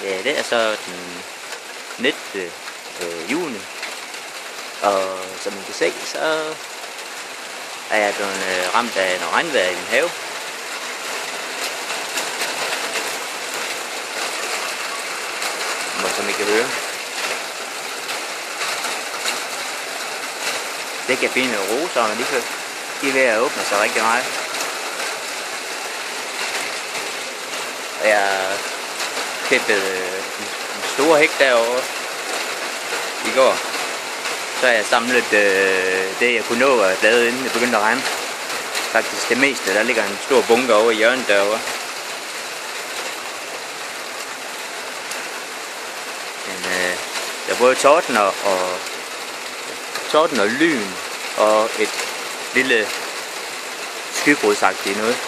Ja, det er så den 19. juni, og som I kan se, så er jeg blevet ramt af noget regnvejr i min have. Som I kan høre. Det kan fine roserne, de er ved at åbne sig rigtig meget. Og jeg klippede en stor hæk derovre i går. Så har jeg samlet det jeg kunne nå at lave, inden det begyndte at regne. Faktisk det meste. Der ligger en stor bunke over i hjørnet derovre. Men der er både torden og lyn og et lille skybrudsagtigt noget.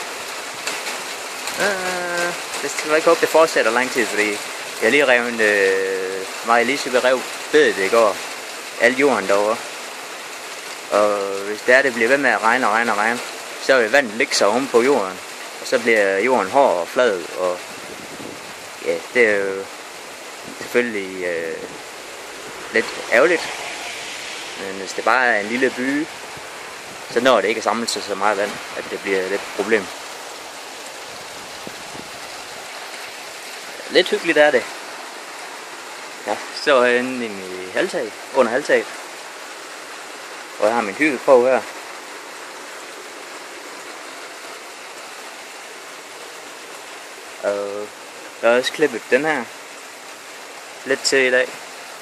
Jeg skal ikke håbe, det fortsætter lang tid, fordi jeg lige rev mig lige så rev bedet i går. Al jorden derovre. Og hvis det bliver ved med at regne, så vil vandet ligge sig oven på jorden. Og så bliver jorden hård og flad. Og ja, det er jo selvfølgelig lidt ærgerligt. Men hvis det bare er en lille by, så når det ikke samlet sig så meget vand, at det bliver lidt et problem. Lidt hyggeligt er det. Jeg står herinde i halvtag, under halvtaget. Og jeg har min hyggekrog her. Og jeg har også klippet den her lidt til i dag.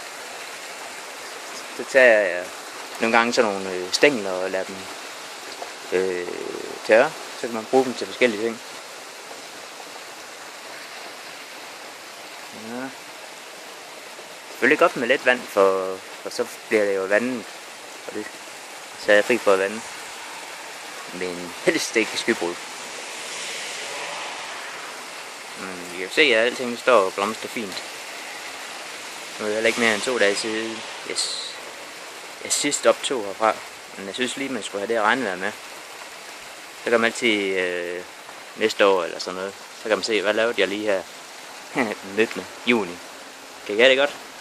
Så tager jeg nogle gange sådan nogle stængler og lader dem tørre. Så kan man bruge dem til forskellige ting. Ja. Selvfølgelig godt med lidt vand, for så bliver det jo vandet. Og det, så er jeg fri for at vande. Men helst ikke skybrud. Men I kan se, at alting står og blomster fint. Nu er det heller ikke mere end 2 dage siden. Jeg sidst optog herfra. Men jeg synes lige, man skulle have det regnvejr med. Så kan man altid næste år eller sådan noget. Så kan man se, hvad lavede jeg lige her den 19. juni. Kan I have det godt?